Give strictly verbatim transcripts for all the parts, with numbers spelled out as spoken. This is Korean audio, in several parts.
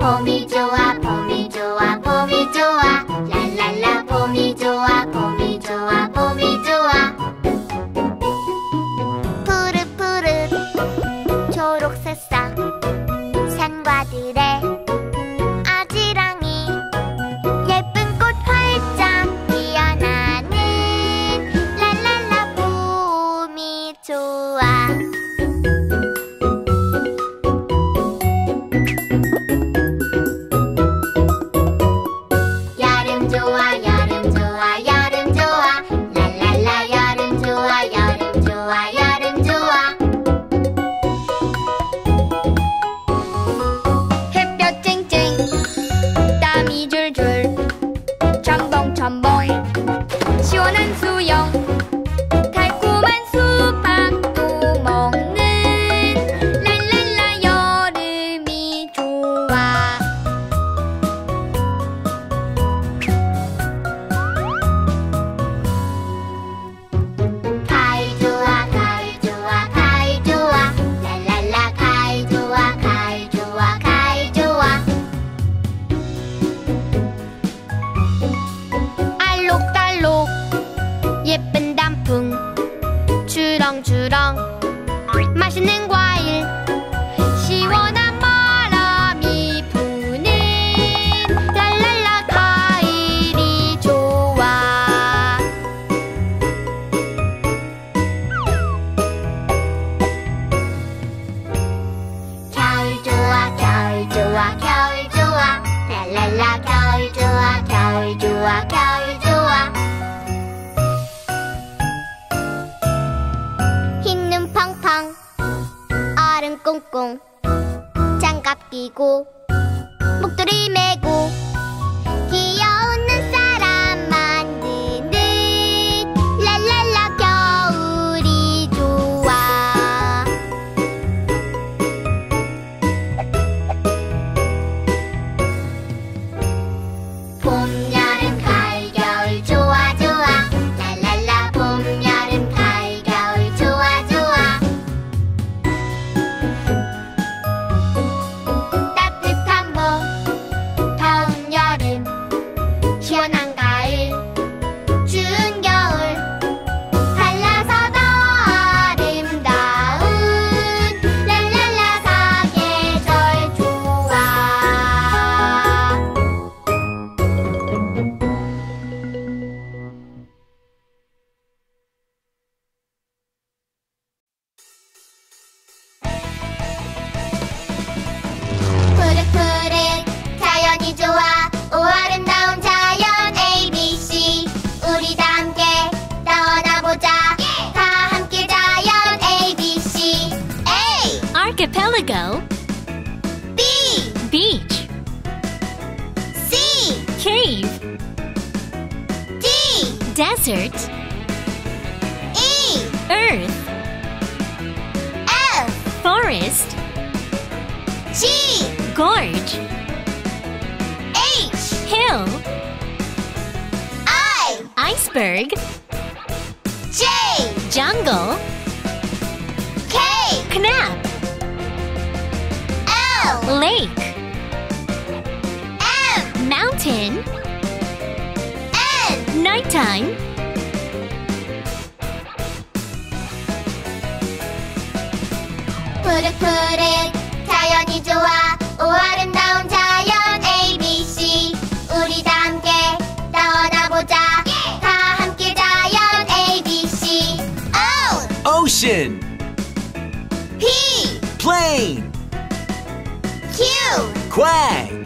봄이 좋아 봄이 좋아 봄이 좋아 랄랄라 봄이 좋아 봄이 좋아 봄이 좋아 푸릇푸릇 초록색 싹 산과들의 아지랑이 예쁜 꽃 활짝 피어나는 랄랄라 봄이 좋아 여름 좋아 여름 좋아 여름 좋아 랄랄라 여름 좋아 여름 좋아 여름 좋아 햇볕 쨍쨍 땀이 줄줄 첨벙첨벙 시원한 수영 달콤한 수박도 먹는 랄랄라 여름이 좋아 가을 좋아 가을 좋아 가을 좋아 랄랄라 가을 좋아 가을 좋아 가을 좋아 알록달록 예쁜 단풍 주렁주렁 맛있는 과일 시원한 바람이 부는 랄랄라 가을이 좋아 겨울 좋아 겨울 좋아 겨울 좋아 랄랄라 겨울 좋아 겨울 좋아 겨울 좋아 흰눈 펑펑 얼음 꽁꽁 장갑 끼고 목도리 메고 귀여운 눈사람 만드는 랄랄라 겨울이 좋아 봄, 여름, 가을, 겨울 좋아 좋아 랄랄라 봄, 여름, 가을, 겨울 좋아 좋아 따뜻한 봄, 더운 여름 시원한 가을 추운 겨울 달라서 더 아름다운 랄랄라 사계절 좋아 푸릇푸릇 자연이 좋아 오 아름다운 자연 에이비씨 우리 다 함께 떠나보자 다 함께 자연 에이비씨 A Archipelago, B beach, C cave, D desert, E earth, F forest, G gorge, H hill, I iceberg, J jungle, K canal, L lake, M mountain, N nighttime, 푸릇푸릇 자연이 좋아 오 아름다운 자연 에이비씨 우리 다 함께 떠나보자 다 함께 자연 에이비씨 O Ocean, P plain, Q quag,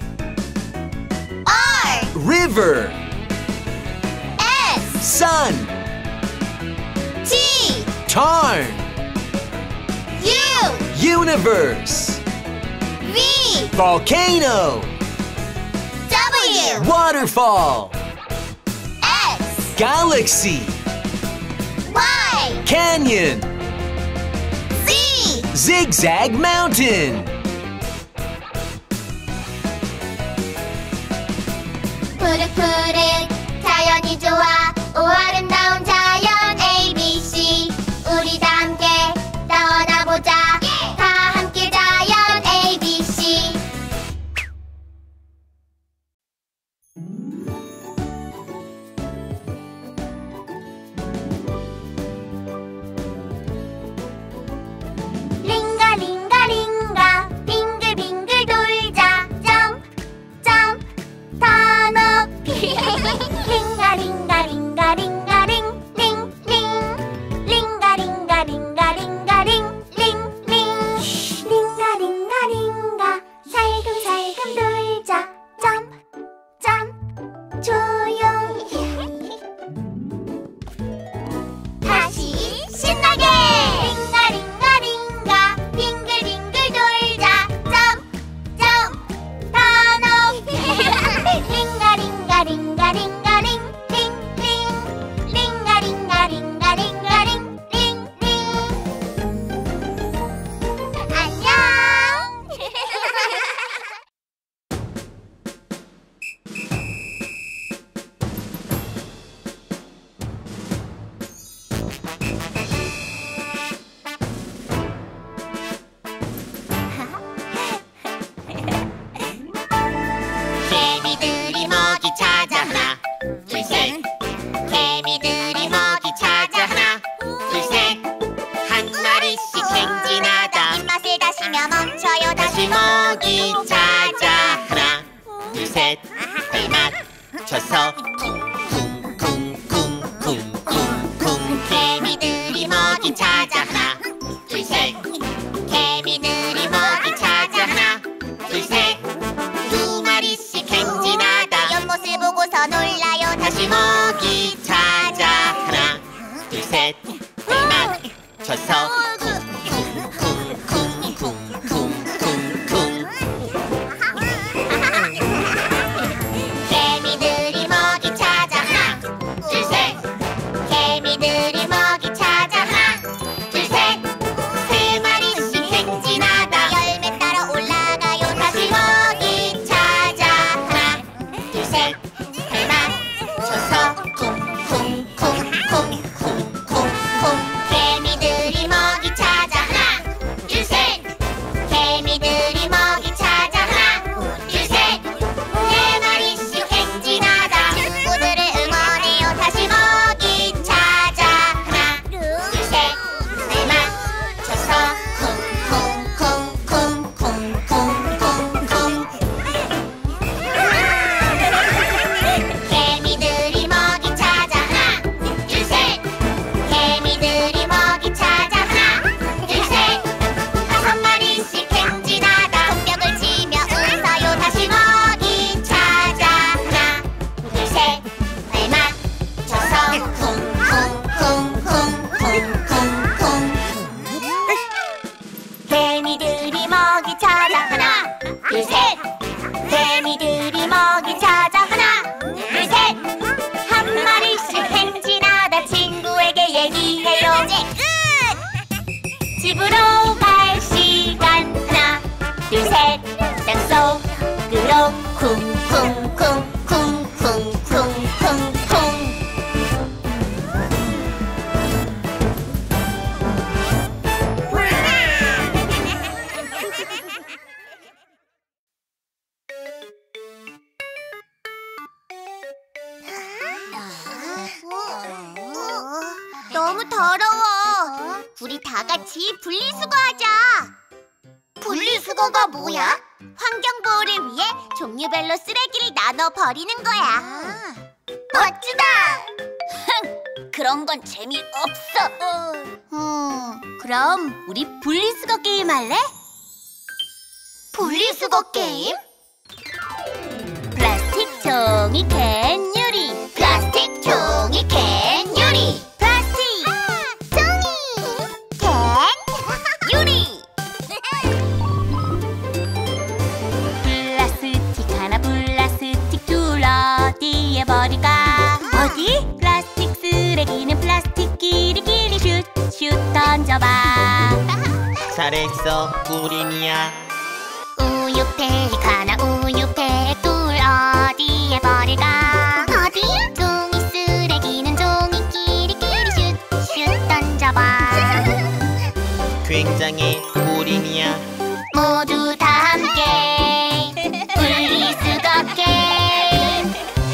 R river, S sun, T tarn, U universe, V volcano, W waterfall, X galaxy, Y canyon, Z zigzag mountain. 푸릇푸릇 자연이 좋아 오 아름다운 자연 에이비씨 우리 다 함께 떠나보자 다 함께 자연 에이비씨 하나 멈춰요. 다시 먹이 찾아. 하나 둘 셋 발 맞춰서 쿵쿵쿵쿵쿵쿵쿵 개미들이 먹이 찾아. 하나 둘 셋 개미들이 먹이 찾아. 하나 둘 셋 두 마리씩 행진하다. 연못을 보고서 놀라요. 다시 먹이 찾아. 하나 둘 셋 발 맞춰서 쿵쿵쿵쿵쿵쿵쿵쿵 개미들이 먹이 찾아. 하나 둘 셋 개미들이 먹이 찾아. 하나 둘 셋 세 마리씩 행진하다. 열매 따라 올라가요. 다시 먹이 찾아. 하나 둘 셋 발 맞춰서 쿵쿵쿵쿵쿵쿵쿵 개미들이 먹이 찾아. 하나 둘 셋 개미들이 먹이 찾아. 하나 둘 셋 네 마리씩 행진하다. 친구들을 응원해요. 다시 먹이 찾아. 하나 둘 셋 발 맞춰서 쿵쿵쿵쿵쿵쿵쿵쿵 개미들이 먹이 찾아. 하나 둘 셋 개미들이 먹이 찾아. 하나 둘 셋 다섯 마리씩 행진하다. 손뼉을 치며 웃어요. 다시 먹이 찾아. 하나 둘 셋 발 맞춰서 쿵쿵쿵쿵쿵쿵쿵 개미들이 먹이 찾아. 하나 둘 셋 개미들이 먹이 찾아. 하나 둘 셋 한 마리씩 행진하다. 친구에게 얘기해요. 이제 끝! 집으로 갈 시간. 하나 둘 셋 땅속으로 쿵쿵쿵쿵쿵쿵쿵쿵 너무 더러워. 우리 다 같이 분리수거하자. 분리수거가 뭐야? 환경보호를 위해 종류별로 쓰레기를 나눠 버리는 거야. 멋지다. 그런 건 재미없어. 음, 그럼 우리 분리수거 게임 할래? 분리수거 게임? 플라스틱 종이 캔 유리. 플라스틱 종이 캔 유리. 플라스틱 종이 캔 유리. 플라스틱 하나 플라스틱 둘 어디에 버릴까? 어디? 플라스틱 쓰레기는 플라스틱 끼리끼리 슛슛 던져봐. 잘했어 우린이야. 우유팩 하나 우유팩 둘 어디에 버릴까? 어디? 종이 쓰레기는 종이 끼리끼리 슛슛 던져봐. 굉장해 우린이야. 모두 다 함께 분리수거 게임.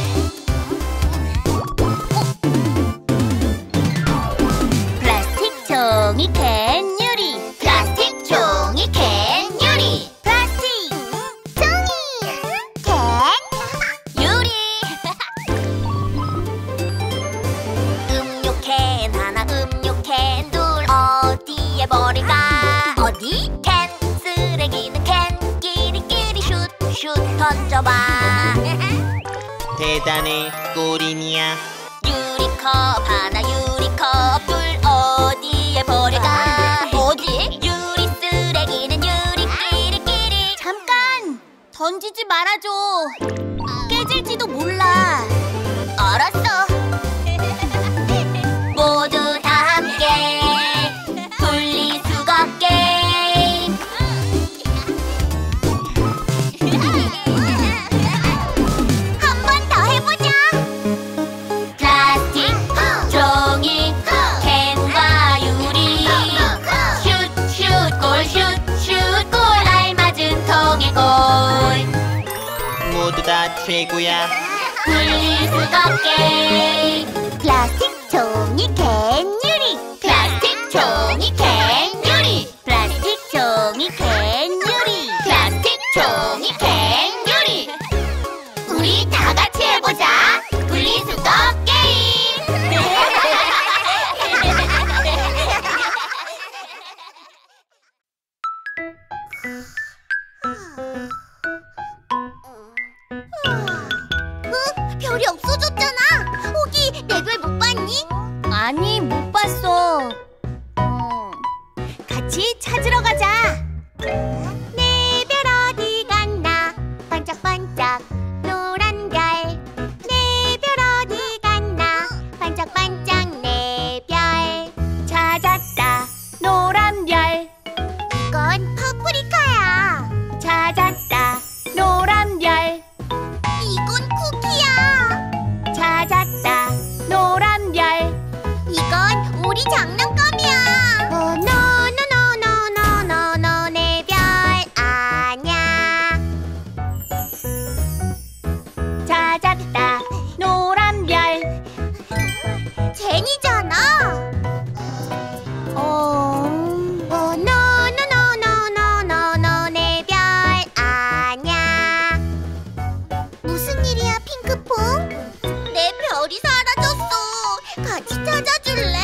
플라스틱 종이 캔 유리. 플라스틱 종이 캔 유리. 플라스틱 종이 캔 유리. 음료캔 하나 음료캔 둘 어디에 버릴까? 어디? 캔 쓰레기는 캔 끼리끼리 슛슛 던져봐. 대단해 우린이야. 유리컵 하나 유리컵 둘 어디에 버릴까? 어디? 유리 쓰레기는 유리끼리끼리. 잠깐! 던지지 말아줘. 깨질지도 몰라. 알았어. 모두 다 함께 분리수거 게임. 한 번 더 해보자. 플라스틱 종이 캔과 유리. 슛슛 골 슛슛 골 알맞은 통의 골. 모두 다 최고야. 분리수거 게임. 플라스틱 종이 캔 유리. 플라스틱 종이 캔 유리. 플라스틱 종이 캔 종이 캥거리. 우리 다 같이 해보자. 분리수거 게임. 어? 별이 없어졌잖아. 호기, 내 별 못 봤니? 아니, 못 봤어. 같이 찾으러 가자. 내 별 어디 갔나? 반짝반짝 노란 별. 내 별 어디 갔나? 반짝반짝 내 별. 찾았다, 노란 별. 이건 파프리카야. 찾았다, 노란 별. 이건 쿠키야. 찾았다, 노란 별. 이건 우리 장난감이야. 어, 너너너너너너너 내 별 아냐. 찾았다, 노란 별. 제니잖아. 어, 어, 너너너너너너너 내 별 아냐. 무슨 일이야, 핑크퐁? 내 별이 사라졌어. 같이 찾아줄래?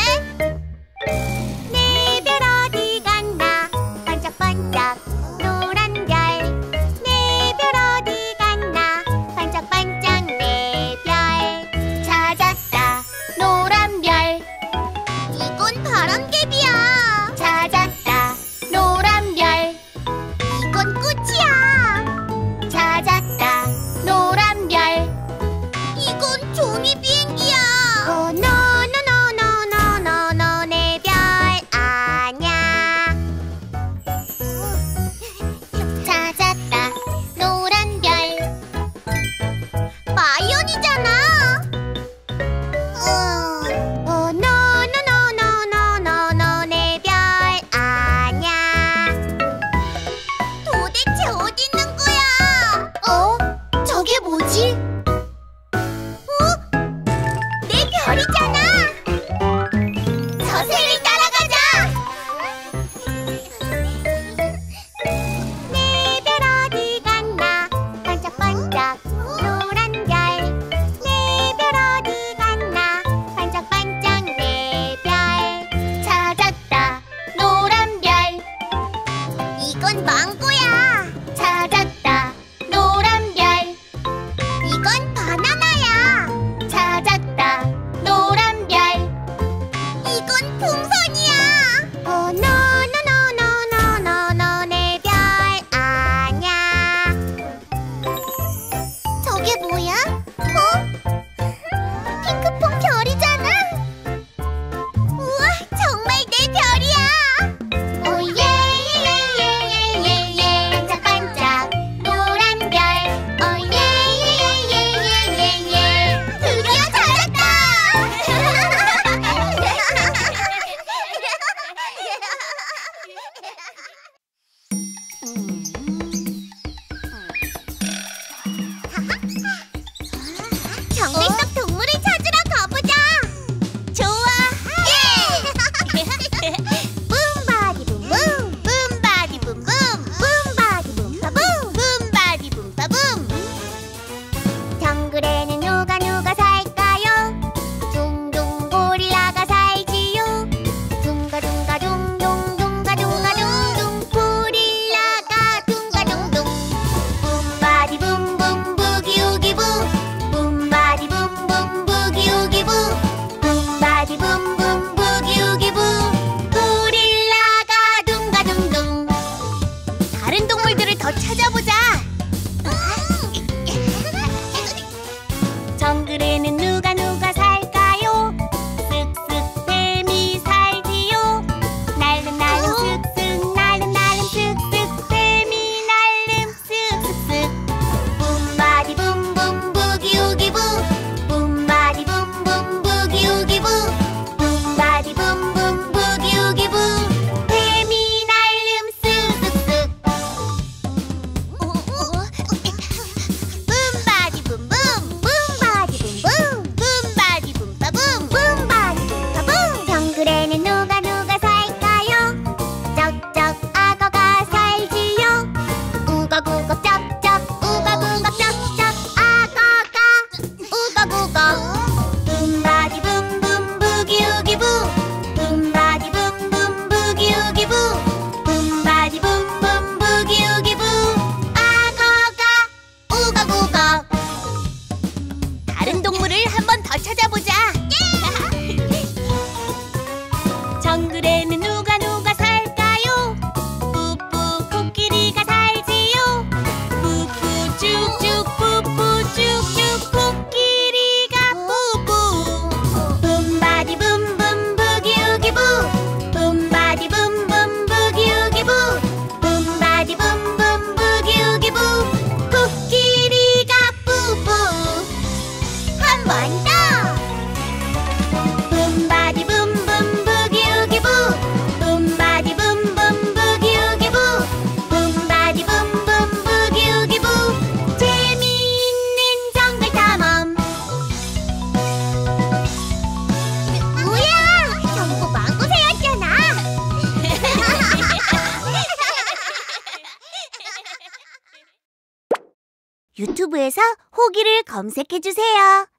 내 별 어디 갔나? 반짝반짝 노란 별. 내 별 어디 갔나? 반짝반짝 내 별. 찾았다, 노란 별. 이건 바람개비야. 찾았다, 노란 별. 이건 꽃이야. 찾았다, 노란 별. 이건 종이 비행기야. 어, 너너너너너너 내 별 아냐. 찾았다, 노란 별. 마이언이잖아. 어, 어, 너너너너너너 내 별 아냐. 도대체 어디 있는 거야? 어? 저게 뭐지? 어? 내 별이잖아. 저새를 따라가자. 내 별 어디 갔나? 반짝반짝 노란 별. 내 별 어디 갔나? 반짝반짝 내 별. 찾았다, 노란 별. 이건 망고야. 찾았다, 노란 별. 이건 바나나야. 찾았다, 노란 별. 이건 풍선이야. 어, 너너너너너너 내 별 아냐. 저게 뭐야? 어? 핑크퐁 별이잖아. 우와, 정말 내 별이야. 오예예예예예예. 반짝반짝 노란 별. 오예예예예예예. 드디어 찾았다. 정글 속 동물을 찾으러 가보자. 좋아. 예! 붐바디 붐붐, 붐바디 붐붐, 붐바디 붐바붐, 붐바디 붐바붐. 정글에는 누가 누가 살까요? 둥둥 고릴라가 살지요. 둥가둥가 둥둥 둥가 둥가 둥둥 고릴라가 둥가 둥둥. 붐바디 붐붐 부기우기 부. 붐바디 붐붐 부기우기 부. 붐바디 붐붐 부기우기 부. 고릴라가 둥가 둥둥. 다른 동물들을 더 찾아보자. 정글에는 누가 누가 살까요? 쓱쓱 뱀이 살지요. 날름 날름 쓱쓱 날름 날름 쓱쓱 뱀이 날름 쓱쓱쓱. 붐바디 붐붐 부기우기 부. 붐바디 붐붐 부기우기 부. 붐바디 붐붐 부기우기 부. 뱀이 날름 쓱쓱쓱. 어? 유튜브에서 호기를 검색해주세요.